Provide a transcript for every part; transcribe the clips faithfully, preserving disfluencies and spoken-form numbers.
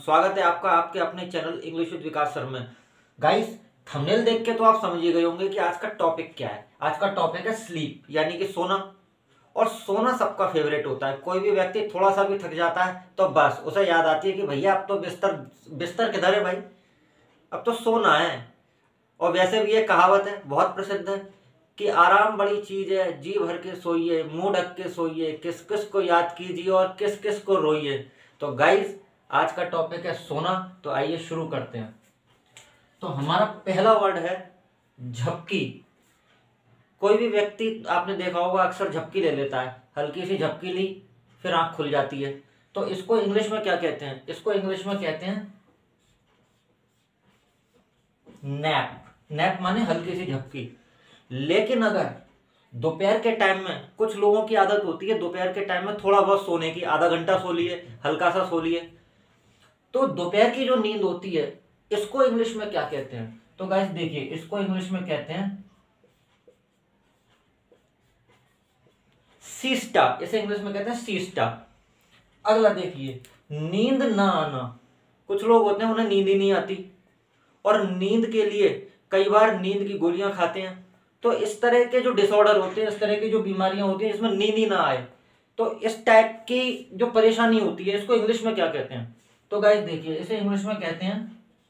स्वागत है आपका आपके अपने channel English with Vikas sir में। गाइस, थंबनेल देख के तो आप समझ ही गए होंगे कि आज का टॉपिक क्या है। आज का टॉपिक है स्लीप, यानी कि सोना। और सोना सबका फेवरेट होता है। कोई भी व्यक्ति थोड़ा सा भी थक जाता है तो बस उसे याद आती है कि भैया अब तो बिस्तर बिस्तर किधर है भाई, अब तो सोना है। और वैसे भी ये कहावत है, बहुत प्रसिद्ध है कि आराम बड़ी चीज है, जी भर के सोइए, मुंह ढक के सोइए, किस किस को याद कीजिए और किस किस को रोइए। तो गाइस, आज का टॉपिक है सोना। तो आइए शुरू करते हैं। तो हमारा पहला वर्ड है झपकी। कोई भी व्यक्ति आपने देखा होगा अक्सर झपकी ले लेता है। हल्की सी झपकी ली, फिर आंख खुल जाती है। तो इसको इंग्लिश में क्या कहते हैं? इसको इंग्लिश में कहते हैं नैप। नैप माने हल्की सी झपकी। लेकिन अगर दोपहर के टाइम में, कुछ लोगों की आदत होती है दोपहर के टाइम में थोड़ा बहुत सोने की, आधा घंटा सो लिए, हल्का सा सो लिए, तो दोपहर की जो नींद होती है इसको इंग्लिश में क्या कहते हैं? तो गाइस देखिए, इसको इंग्लिश में कहते हैं सीस्टा। इसे इंग्लिश में कहते हैं सीस्टा। अगला देखिए, नींद ना आना। कुछ लोग होते हैं उन्हें नींद ही नहीं आती और नींद के लिए कई बार नींद की गोलियां खाते हैं। तो इस तरह के जो डिसऑर्डर होते हैं, इस तरह की जो बीमारियां होती हैं जिसमें नींद ही ना आए, तो इस टाइप की जो परेशानी होती है इसको इंग्लिश में क्या कहते हैं? तो गाइस देखिए, इसे इंग्लिश में कहते हैं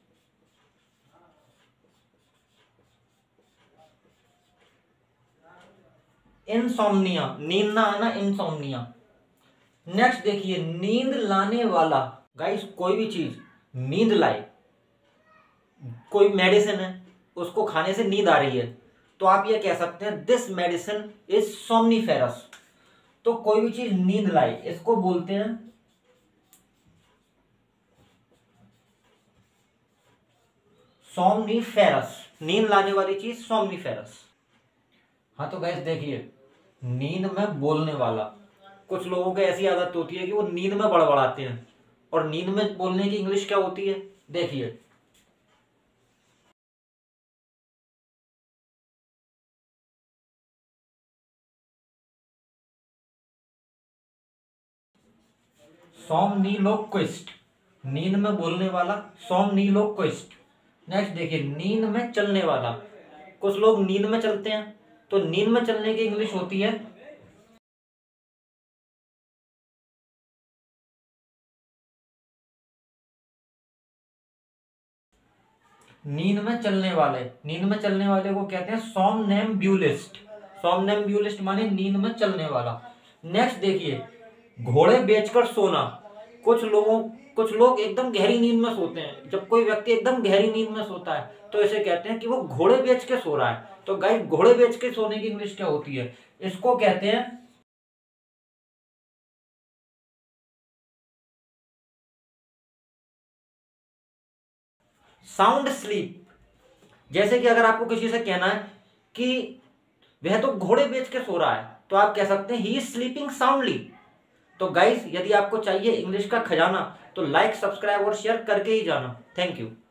इंसोम्निया। नींद ना आना, इंसोम्निया। नेक्स्ट देखिए, नींद लाने वाला। गाइस, कोई भी चीज नींद लाए, कोई मेडिसिन है उसको खाने से नींद आ रही है, तो आप ये कह सकते हैं दिस मेडिसिन इज सोमनीफेरस। तो कोई भी चीज नींद लाए इसको बोलते हैं सोमनीफेरस। नींद लाने वाली चीज सोमनीफेरस। हाँ तो गाइस देखिए, नींद में बोलने वाला। कुछ लोगों की ऐसी आदत होती है कि वो नींद में बड़बड़ाते हैं। और नींद में बोलने की इंग्लिश क्या होती है? देखिए, सोमनीलोक्विस्ट। नींद में बोलने वाला सोमनीलोक्विस्ट। नेक्स्ट देखिए, नींद में चलने वाला। कुछ लोग नींद में चलते हैं, तो नींद में चलने की इंग्लिश होती है नींद में चलने वाले। नींद में चलने वाले को कहते हैं सोमनैम्ब्यूलिस्ट। सोमनैम्ब्यूलिस्ट माने नींद में चलने वाला। नेक्स्ट देखिए, घोड़े बेचकर सोना। कुछ लोगों कुछ लोग एकदम गहरी नींद में सोते हैं। जब कोई व्यक्ति एकदम गहरी नींद में सोता है तो इसे कहते हैं कि वो घोड़े बेच के सो रहा है। तो गाइस, घोड़े बेच के सोने की इंग्लिश क्या होती है? इसको कहते हैं साउंड स्लीप। जैसे कि अगर आपको किसी से कहना है कि वह तो घोड़े बेच के सो रहा है, तो आप कह सकते हैं ही इज स्लीपिंग साउंडली। तो गाइस, यदि आपको चाहिए इंग्लिश का खजाना तो लाइक, सब्सक्राइब और शेयर करके ही जाना। Thank you.